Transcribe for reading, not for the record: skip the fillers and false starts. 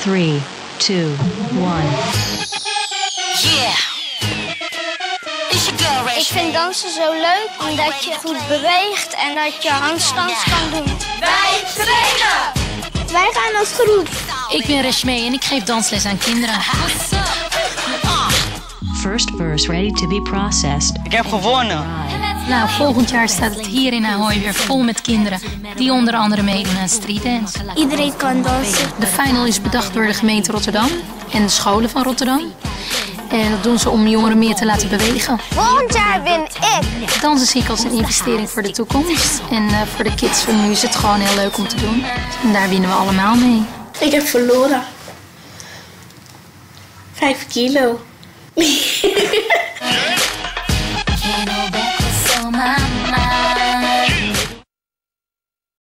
3, 2, 1. Yeah. Ik vind dansen zo leuk omdat je goed beweegt en dat je handstands kan doen. Wij trainen! Wij gaan als groep. Ik ben Reshmee en ik geef dansles aan kinderen. First verse ready to be processed. Ik heb gewonnen. Nou, volgend jaar staat het hier in Ahoy weer vol met kinderen die onder andere meedoen aan streetdance. Iedereen kan dansen. De final is bedacht door de gemeente Rotterdam en de scholen van Rotterdam. En dat doen ze om jongeren meer te laten bewegen. Volgend jaar win ik. Dansen zie ik als een investering voor de toekomst. En voor de kids van nu is het gewoon heel leuk om te doen. En daar winnen we allemaal mee. Ik heb verloren. 5 kilo.